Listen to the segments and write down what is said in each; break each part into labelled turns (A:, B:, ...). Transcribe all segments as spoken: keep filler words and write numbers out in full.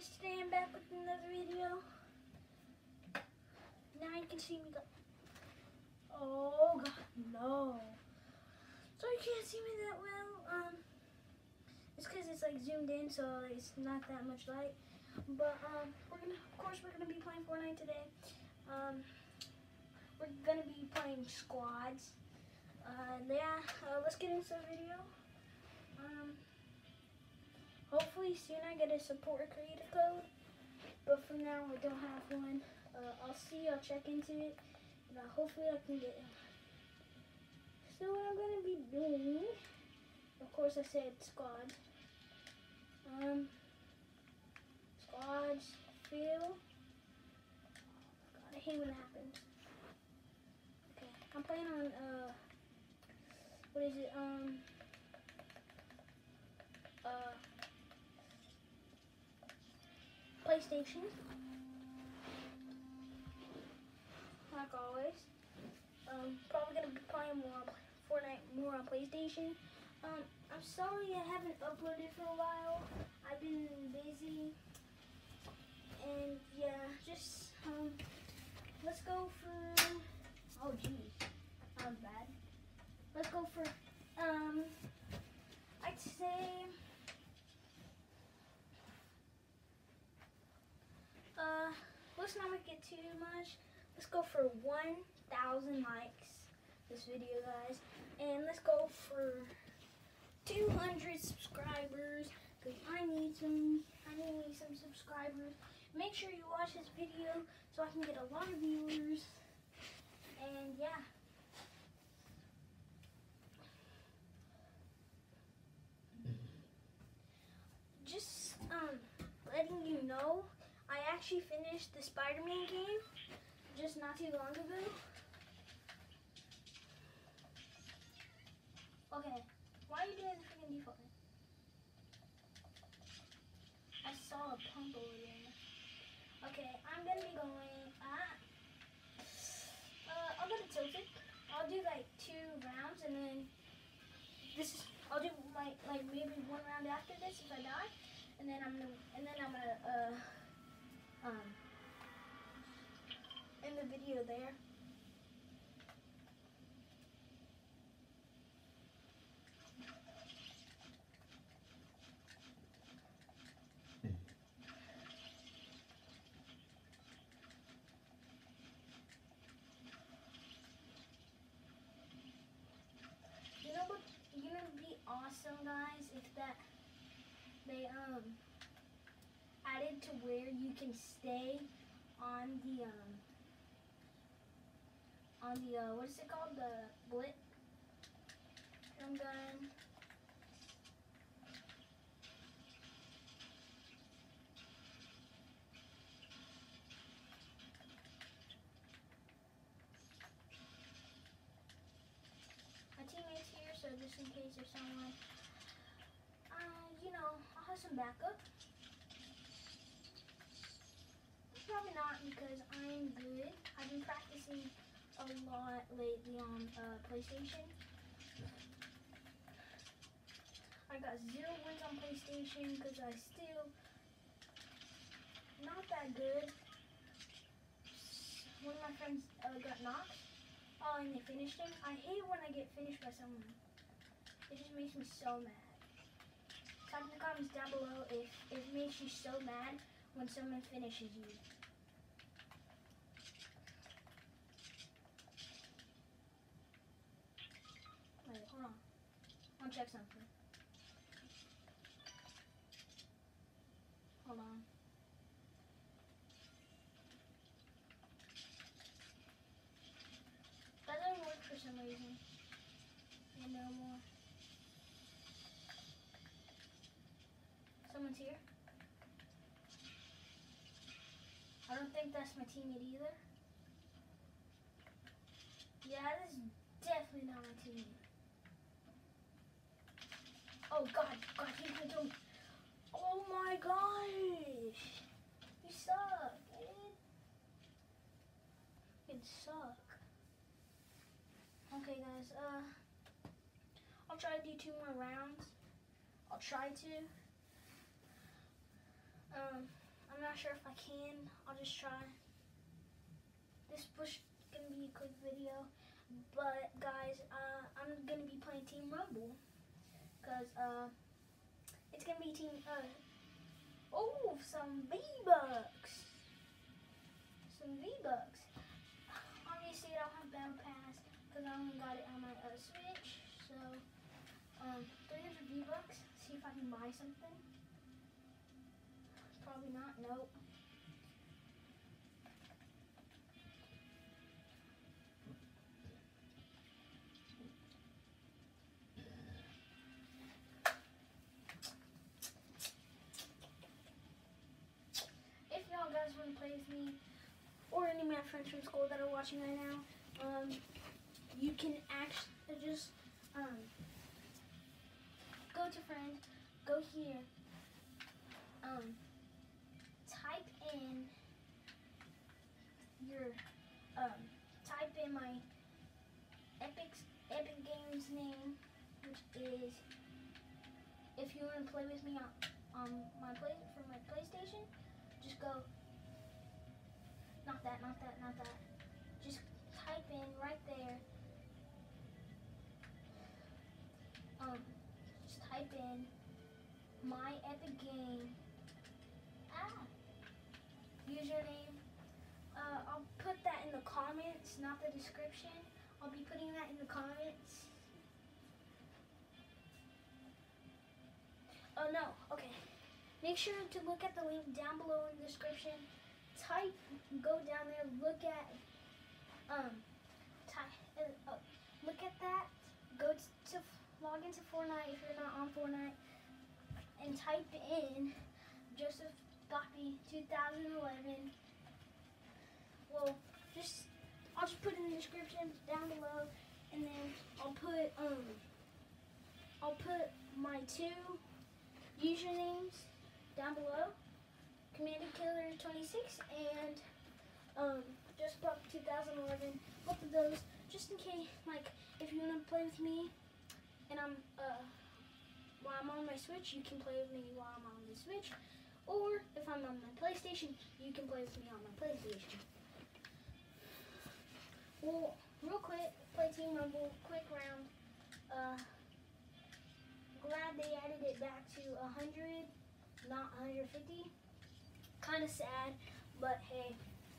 A: guys, today I'm back with another video. Now you can see me go. Oh god, no. So you can't see me that well. Um, it's because it's like zoomed in, so it's not that much light. But um, we're gonna, of course, we're gonna be playing Fortnite today. Um, we're gonna be playing squads. Uh, yeah. Uh, let's get into the video. Um. Hopefully soon I get a support creator code, but for now I don't have one. Uh, I'll see, I'll check into it, and uh, hopefully I can get it. So what I'm going to be doing, of course I said squad. Um, squads, fill. God, I hate when that happens. Okay, I'm playing on, uh, what is it, um, uh, PlayStation, like always. Um, probably gonna be playing more on Fortnite more on PlayStation. Um, I'm sorry I haven't uploaded for a while. I've been busy, and yeah, just um, let's go for. Oh geez, that was bad. Let's go for um, I'd say. Uh, let's not make it too much. Let's go for one thousand likes this video, guys. And let's go for two hundred subscribers, because I need some, I need some subscribers. Make sure you watch this video so I can get a lot of viewers. And yeah. Just um, letting you know, I actually finished the Spider-Man game just not too long ago. Okay, why are you doing the freaking default? I saw a pump over there. Okay, I'm gonna be going at, uh, I'll go to Tilted. I'll do like two rounds and then this is, I'll do like, like maybe one round after this if I die. And then I'm gonna, and then I'm gonna, uh, Um, in the video there. You know what? You know, it'd be awesome, guys, if that they um added to where you can stay on the um on the uh what is it called, the blip drum gun. My teammates here, so just in case there's someone, uh you know, I'll have some backup. Probably not, because I'm good. I've been practicing a lot lately on uh, PlayStation. I got zero wins on PlayStation because I still not that good. One of my friends uh, got knocked. Oh, and they finished him. I hate when I get finished by someone. It just makes me so mad. Type in the comments down below if, if it makes you so mad when someone finishes you. Wait, hold on. I'll check something. Hold on. That doesn't work for some reason. And no more. Someone's here. I don't think that's my teammate either. Yeah, that is definitely not my teammate. Oh god, god, he's gonna do. Oh my gosh! You suck, man. You suck. Okay, guys, uh, I'll try to do two more rounds. I'll try to. Um, I'm not sure if I can. I'll just try. This push is gonna be a quick video, but guys, uh, I'm gonna be playing Team Rumble, cause uh, it's gonna be team. Uh, oh, some V-Bucks, some V-Bucks. Obviously, I don't have Battle Pass, cause I only got it on my uh, Switch. So, um, three hundred V-Bucks. See if I can buy something. Probably not. Nope. Guys want to play with me, or any of my friends from school that are watching right now, um, you can actually just um, go to friends, go here, um, type in your, um, type in my Epic Epic Games name, which is, if you want to play with me on, on my play for my PlayStation, just go. Not that, not that, not that. Just type in right there. Um, just type in my Epic Game. Ah, username. Uh, I'll put that in the comments, not the description. I'll be putting that in the comments. Oh no, okay. Make sure to look at the link down below in the description. Type, go down there, look at, um, type, uh, uh, look at that, go to, log into Fortnite if you're not on Fortnite, and type in Joseph Goppy two thousand eleven. Well, just, I'll just put in the description down below, and then I'll put, um, I'll put my two usernames down below. Commander Killer twenty-six and um, Just Pop two thousand eleven, both of those, just in case, like, if you want to play with me, and I'm, uh, while I'm on my Switch, you can play with me while I'm on the Switch, or if I'm on my PlayStation, you can play with me on my PlayStation. Well, real quick, play Team Rumble, quick round, uh, glad they added it back to one hundred, not one hundred fifty. Kind of sad, but hey.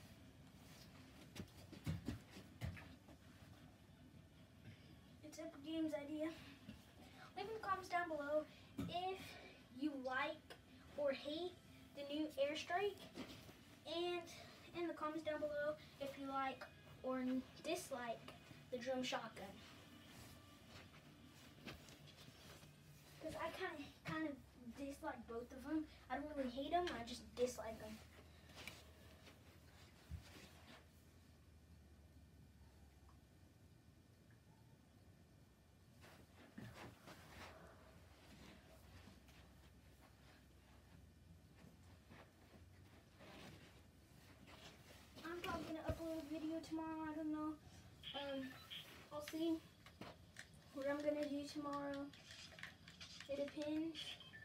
A: It's Epic Games' idea. Leave in the comments down below if you like or hate the new Airstrike, and in the comments down below if you like or dislike the drum shotgun. Because I kind of, kind of dislike both of them. I don't really hate them, I just dislike them. I'm probably going to upload a video tomorrow, I don't know. Um, I'll see what I'm going to do tomorrow. It depends.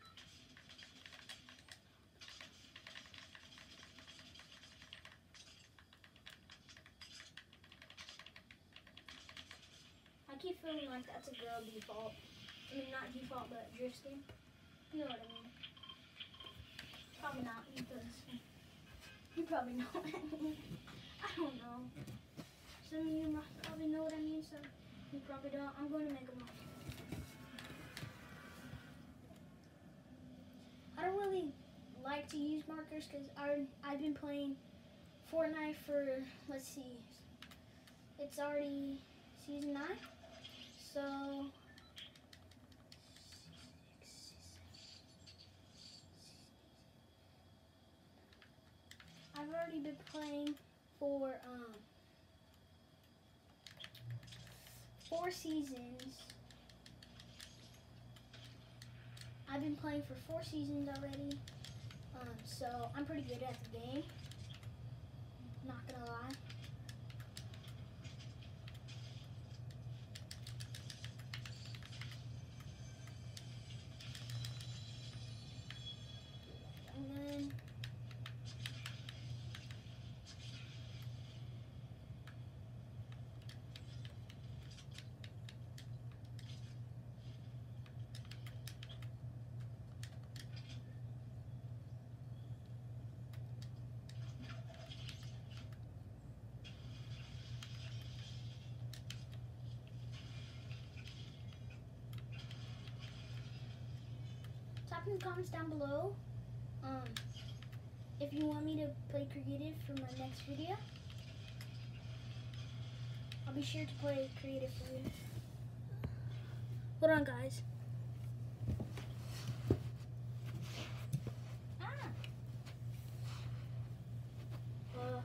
A: I keep feeling like that's a girl default. I mean, not default, but drift skin. You know what I mean. Probably not, because you probably know what I mean. I don't know. Some of you might probably know what I mean, some you probably don't. I'm going to make them up. I don't really like to use markers because I've been playing Fortnite for, let's see, it's already season nine. So, I've already been playing for um, four seasons. I've been playing for four seasons already, um, so I'm pretty good at the game, not gonna lie. And then Type in the comments down below um, if you want me to play creative for my next video. I'll be sure to play creative for you. Hold on, guys. Ah. Uh.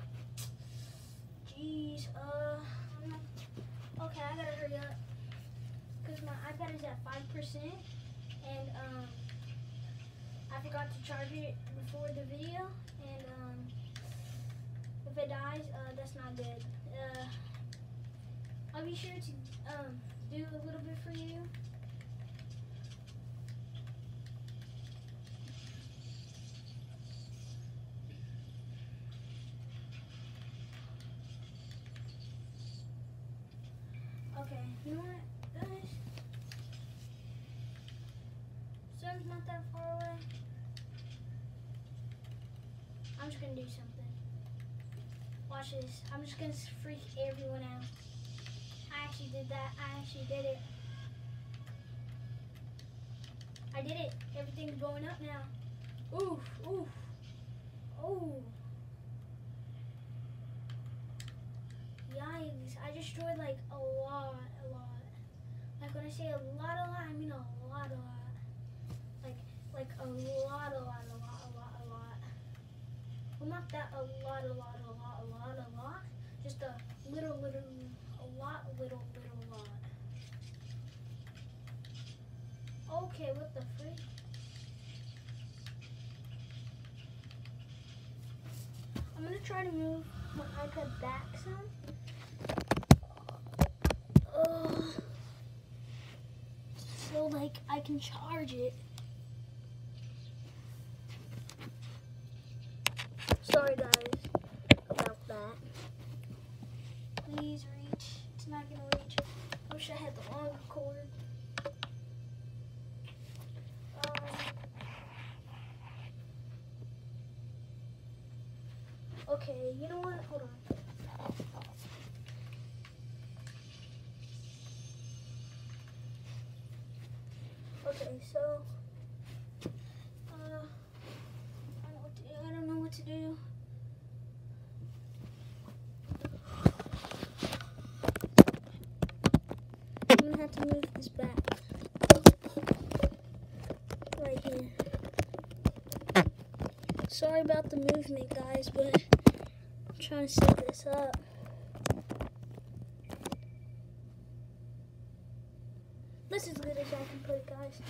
A: Jeez. Uh. I'm not, okay, I gotta hurry up because my iPad is at five percent, and um, I forgot to charge it before the video, and um, if it dies, uh, that's not good. Uh. I'll be sure to um, do a little bit for you. Okay, you know what, guys? Sun's not that far away. I'm just gonna do something. Watch this. I'm just gonna freak everyone out. I actually did that. I actually did it. I did it. Everything's blowing up now. Oof, oof. Oh. Yikes. I destroyed like a lot, a lot. Like when I say a lot, a lot, I mean a lot, a lot. Like, like a lot, a lot, a lot, a lot, a lot. Well, not that a lot, a lot, a lot, a lot, a lot. Just a little, little, a lot, little, little, lot. Okay, what the freak? I'm gonna try to move my iPad back some. Uh, so like I can charge it. Sorry guys about that. Please reach. It's not gonna reach. I wish I had the longer cord. Um, okay, you know what? Hold on. Okay, so uh, I don't know what to do. I don't know what to do. I'm gonna have to move this back. Right here. Sorry about the movement, guys, but I'm trying to set this up. This is as good as I can put it, guys.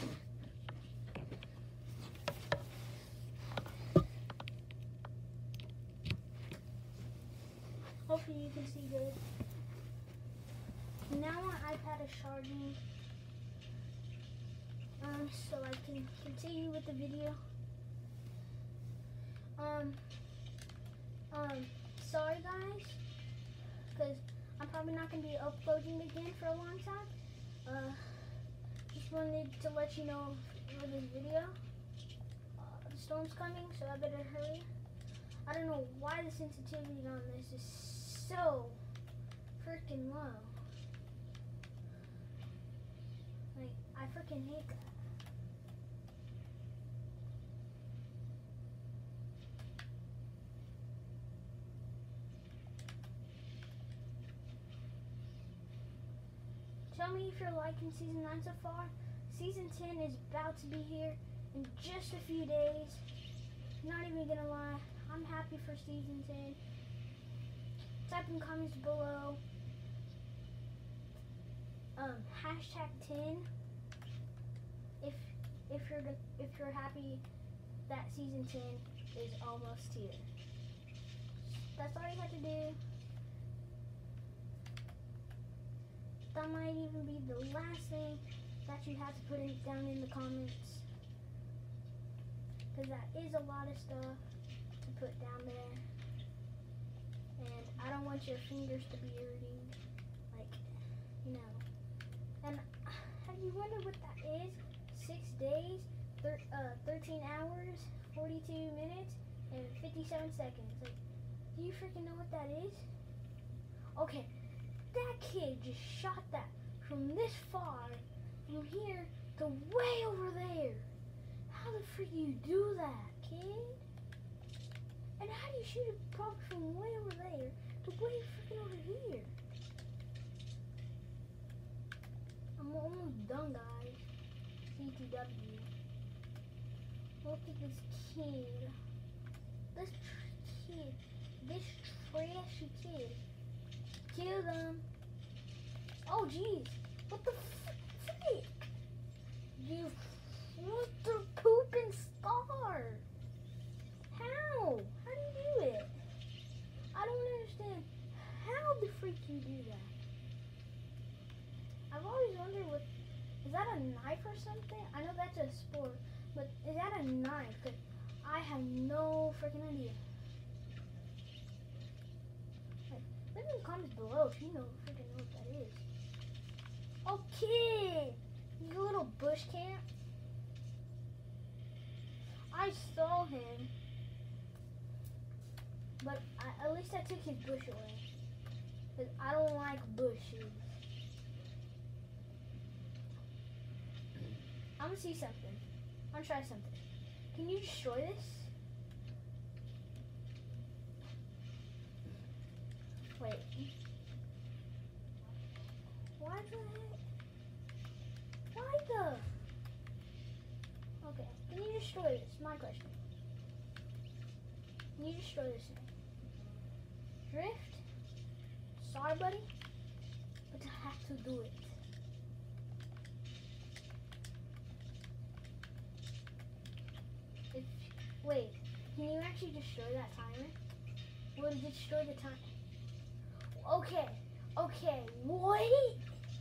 A: Hopefully you can see good. Now my iPad is charging, um, so I can continue with the video. Um, um, sorry guys, because I'm probably not going to be uploading again for a long time. Uh, just wanted to let you know for this video. Uh, the storm's coming, so I better hurry. I don't know why the sensitivity on this is so freaking low. Like, I freaking hate that. Tell me if you're liking season nine so far. Season ten is about to be here in just a few days. Not even gonna lie, I'm happy for season ten. Type in comments below. Um, hashtag ten. If if you're if you're happy that season ten is almost here. That's all you have to do. That might even be the last thing that you have to put it down in the comments, because that is a lot of stuff to put down there, and I don't want your fingers to be hurting, like, you know. And have you wondered what that is? Six days, thir uh, thirteen hours, forty-two minutes, and fifty-seven seconds. Like, do you freaking know what that is? Okay. That kid just shot that from this far, from here to way over there. How the freak do you do that, kid? And how do you shoot it probably from way over there to way freaking over here? I'm almost done, guys. C T W. Look at this kid. This tr kid. This trashy kid. Kill them. Oh, jeez. What the frick? You. What the pooping star? How? How do you do it? I don't understand. How the freak you do that? I've always wondered what. Is that a knife or something? I know that's a sport, but is that a knife? 'Cause I have no freaking idea. Like, leave in the comments below if you know freaking know what that is. Okay, you little bush camp. I saw him, but I, at least I took his bush away. Cause I don't like bushes. I'm gonna see something. I'm gonna try something. Can you destroy this? Wait. Why the heck? Why the? Okay. Can you destroy this? My question. Can you destroy this thing? Drift? Sorry, buddy. But I have to do it. If, wait, can you actually destroy that timer? Will it destroy the time? Okay, okay, wait!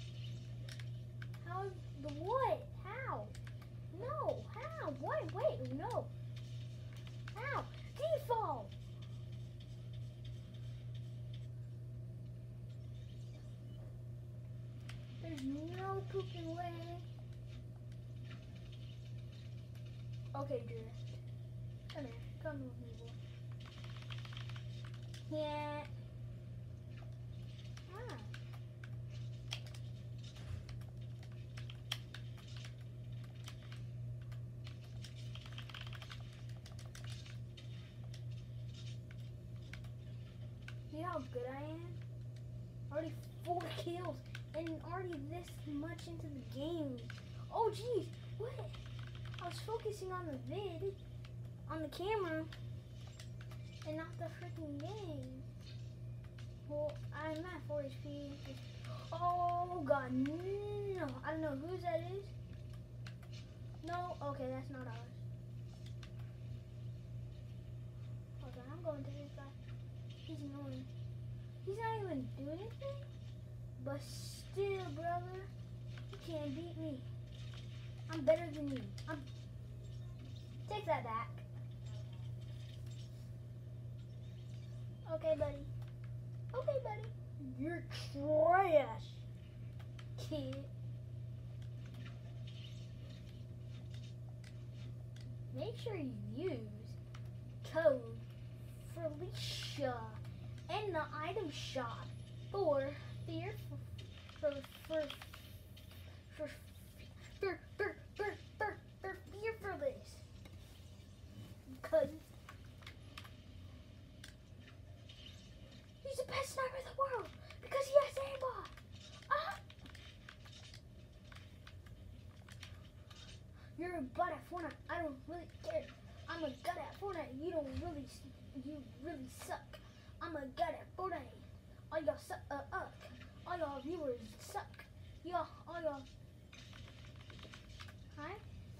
A: How, the what? How? No, how? What? Wait, no. How? Default! There's no pooping way. Okay, Drift. Come here. Come with me, boy. Yeah. Ah. See how good I am? Already four kills and already this much into the game. Oh, geez. What? I was focusing on the vid, on the camera, and not the freaking game. Well, I'm at four H P. Oh, God, no. I don't know whose that is. No, okay, that's not ours. Okay, I'm going to this guy. He's annoying. He's not even doing anything. But still, brother, you can't beat me. I'm better than you. I'm. Take that back. Okay, buddy. Okay, buddy. You're trash, kid. Make sure you use code Felicia in the item shop for fear for for for for for for for for fear for this. Because he's the best sniper in the world. Because he has aimbot. Ah! You're a butt at Fortnite. I don't really care. I'm a gut at Fortnite. You don't really, you really suck. I'm a gut at Fortnite. All y'all suck. Uh, uh. All y'all viewers suck. Y'all, all y'all. Hi.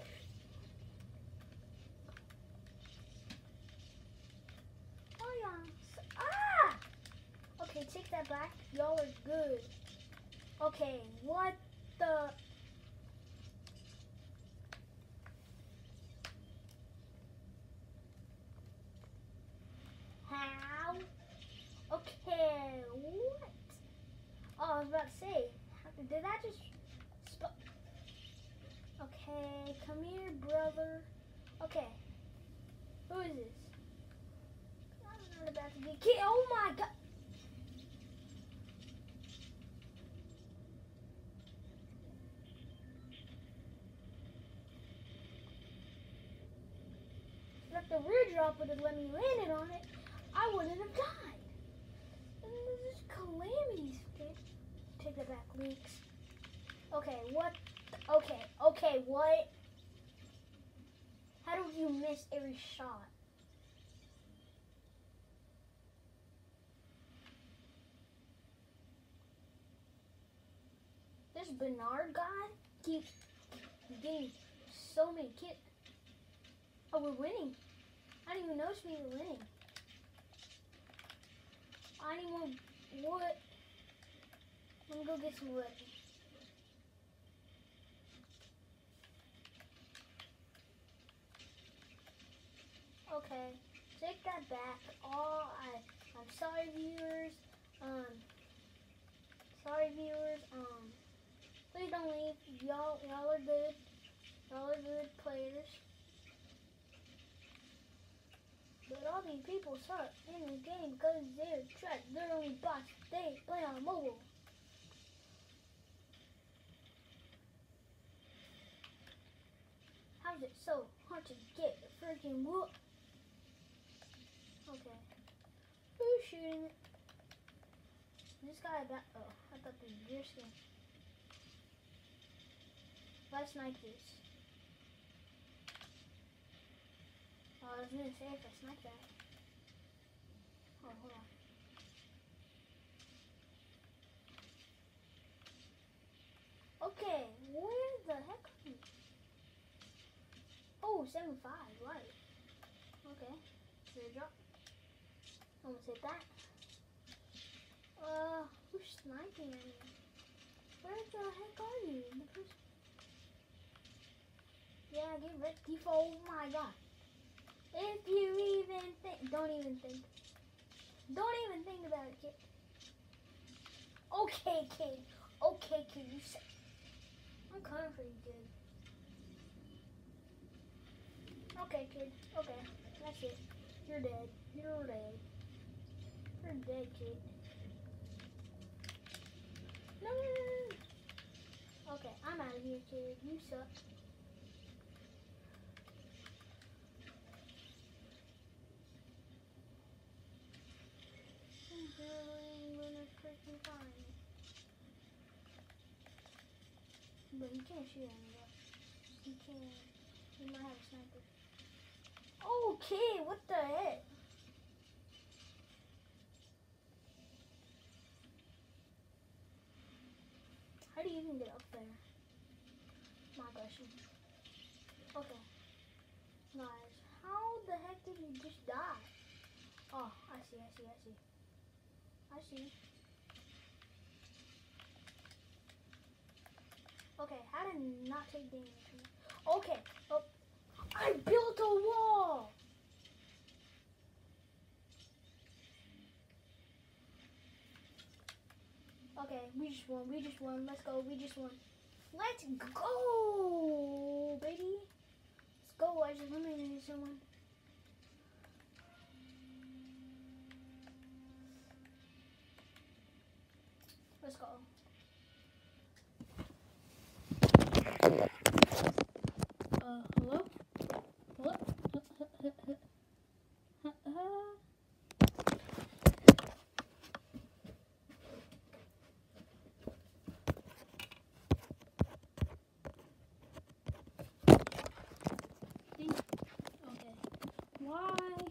A: All y'all. Ah! Okay, take that back. Y'all are good. Okay, what the? How? Okay, what? Oh, I was about to say, did that just sp- Okay, come here, brother. Okay, who is this? I'm not about to get killed. Oh my God. if the rear drop would have let me land it on it, I wouldn't have died. And there's calamities. Okay, take that back, leaks. Okay, what? Okay, okay, what? How did you miss every shot? This Bernard guy keeps getting so many kills. Oh, we're winning. I didn't even notice we were winning. I need more wood. Let me go get some wood. Okay, take that back. Oh, I, I'm sorry, viewers. Um, sorry, viewers. Um, please don't leave. Y'all, y'all are good. Y'all are good players. But all these people suck in the game because they're trash. They're only bots. They play on mobile. How's it so hard to get a freaking wood? Okay. Who's shooting it? This guy about. Oh, I thought this was your skin. If I snipe this. Oh, I was gonna say if I snipe that. Oh, hold on. Okay, where the heck are you? Oh, seventy-five, right. Okay, rear drop. Almost hit that. Uh, who's sniping at me? Where the heck are you? Yeah, get red default. Oh my god. If you even think, don't even think. Don't even think about it, kid. Okay, kid. Okay, kid. You said. I'm coming for you, kid. Okay, kid. Okay. That's it. You're dead. You're dead. You're dead, kid. No, no, no, no. Okay, I'm out of here, kid. You suck. But he can't shoot at me though. He can't. He might have a sniper. Okay, what the heck? How do you even get up there? My question. Okay. Guys, how the heck did he just die? Oh, I see, I see, I see. I see. Okay, how to not take damage? Okay, oh, I built a wall! Okay, we just won, we just won, let's go, we just won. Let's go, baby! Let's go, I just eliminated someone. Let's go. Uh, hello? Hello? Okay. Why?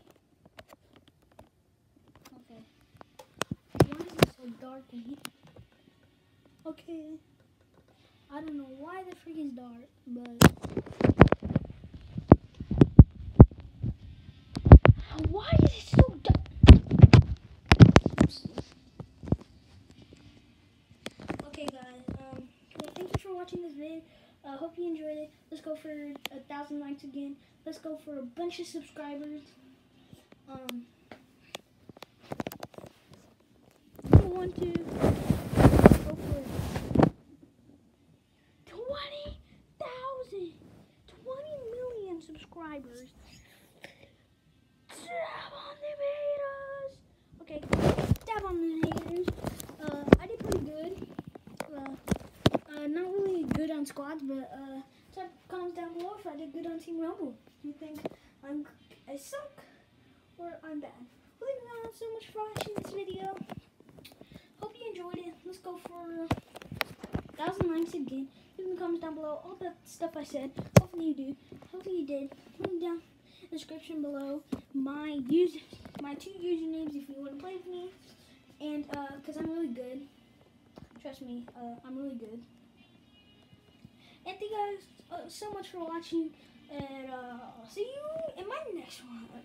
A: Okay. Why is it so dark in here? Okay. I don't know why the freak is dark, but why is it so dark? Okay, guys. Um, well, thank you for watching this video. I uh, hope you enjoyed it. Let's go for a thousand likes again. Let's go for a bunch of subscribers. Um, I want to go for twenty thousand, twenty million subscribers. Dab on the haters. Okay, dab on the haters. Uh, I did pretty good. Uh, Uh, not really good on squads, but uh, type comments down below if I did good on Team Rumble. Do you think I'm I suck or I'm bad? Well, thank you guys so much for watching this video. Hope you enjoyed it. Let's go for a thousand likes again. Leave in the comments down below all the stuff I said. Hopefully you do. Hopefully you did. Leave down in the description below my use my two usernames if you want to play with me, and uh, cause I'm really good. Trust me, uh, I'm really good. And thank you guys uh, so much for watching, and uh, I'll see you in my next one.